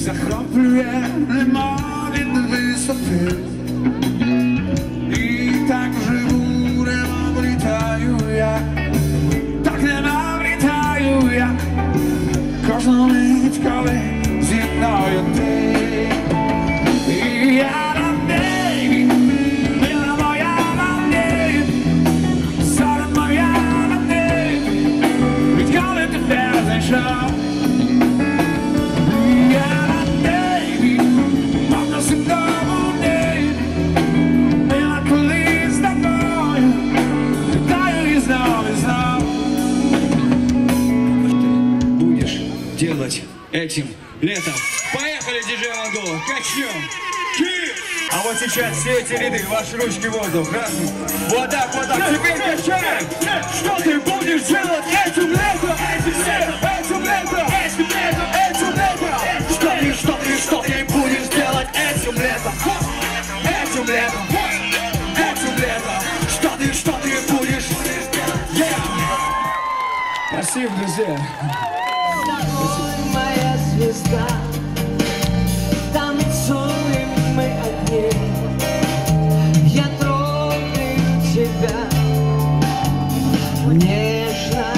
Захоплює нема від висоти. І так живу, нема влітаю я. Так нема влітаю я. Кожну мить, коли зі мною ти. І я на небі, мила моя на небі, сором моя на небі, відколи тебе знайшов. Делать этим летом. Поехали, диджей Монголов, качнем! А вот сейчас все эти ряды, ваши ручки в воздух, раз, вот так, теперь качаем! Что ты будешь делать этим летом? Этим летом! Что ты будешь делать этим летом? Этим летом! Что ты будешь делать? Спасибо, друзья! Моя звезда, танцуем мы одни. Я трогаю тебя нежно,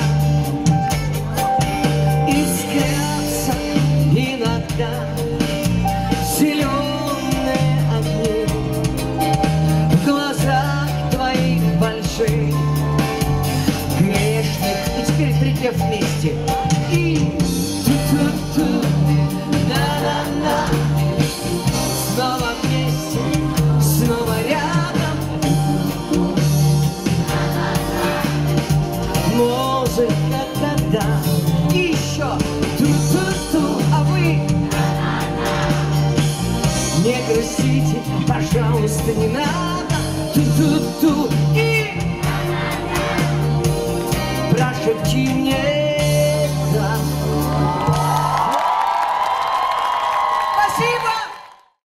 искрятся иногда зеленые огни в глазах твоих больших, грешных. И теперь припев вместе. И на-на-на, снова вместе, снова рядом. Музыка тогда еще ту-ту-ту, а вы не грустите, пожалуйста, не надо. Ту-ту-ту и прошепти мне.